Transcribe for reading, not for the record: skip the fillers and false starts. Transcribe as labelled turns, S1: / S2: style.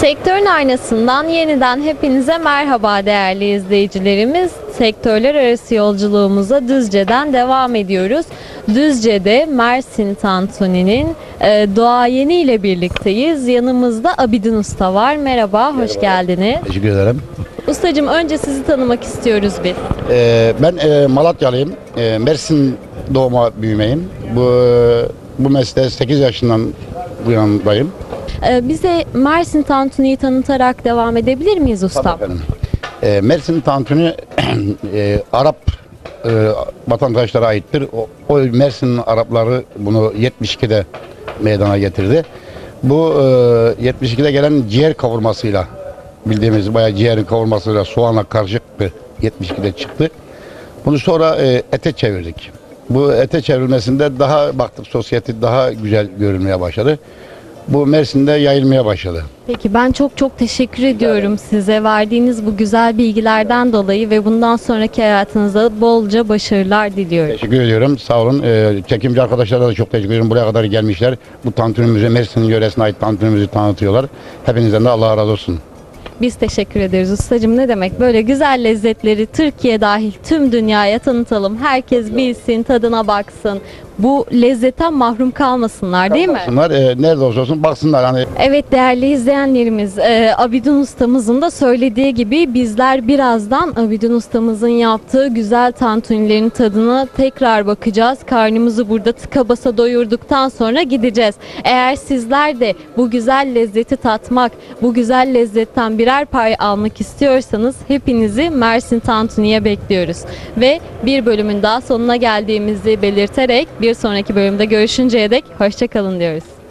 S1: Sektörün aynasından yeniden hepinize merhaba değerli izleyicilerimiz. Sektörler arası yolculuğumuza Düzce'den devam ediyoruz. Düzce'de Mersin Tantuni'nin duayeni ile birlikteyiz. Yanımızda Abidin Usta var. Merhaba, hoş geldiniz.
S2: Teşekkür ederim.
S1: Ustacığım, önce sizi tanımak istiyoruz biz.
S2: Ben Malatyalıyım. Mersin doğma büyümeyim. Bu mesleğe 8 yaşından bu yanındayım.
S1: Bize Mersin Tantuni'yi tanıtarak devam edebilir miyiz ustam?
S2: Efendim. Mersin Tantuni Arap vatandaşlara aittir. O Mersin Arapları bunu 72'de meydana getirdi. Bu 72'de gelen ciğer kavurmasıyla, bildiğimiz bayağı ciğerin kavurmasıyla soğanla karışık bir 72'de çıktı. Bunu sonra ete çevirdik. Bu ete çevrilmesinde daha baktık sosyete daha güzel görünmeye başladı. Bu Mersin'de yayılmaya başladı.
S1: Peki, ben çok teşekkür ediyorum size verdiğiniz bu güzel bilgilerden dolayı ve bundan sonraki hayatınızda bolca başarılar diliyorum.
S2: Teşekkür ediyorum. Sağ olun. Çekimci arkadaşlara da çok teşekkür ediyorum. Buraya kadar gelmişler. Bu tantunimizi, Mersin yöresine ait tantunimizi tanıtıyorlar. Hepinizden de Allah razı olsun.
S1: Biz teşekkür ederiz ustacığım. Ne demek, böyle güzel lezzetleri Türkiye dahil tüm dünyaya tanıtalım. Herkes bilsin, tadına baksın. Bu lezzetten mahrum kalmasınlar, değil mi?
S2: Baksınlar, nerede olsa olsun baksınlar. Hani
S1: Evet değerli izleyenlerimiz, Abidin ustamızın da söylediği gibi bizler birazdan Abidin ustamızın yaptığı güzel tantunilerin tadına tekrar bakacağız. Karnımızı burada tıka basa doyurduktan sonra gideceğiz. Eğer sizler de bu güzel lezzeti tatmak, bu güzel lezzetten birer pay almak istiyorsanız hepinizi Mersin Tantuni'ye bekliyoruz. Ve bir bölümün daha sonuna geldiğimizi belirterek bir sonraki bölümde görüşünceye dek hoşça kalın diyoruz.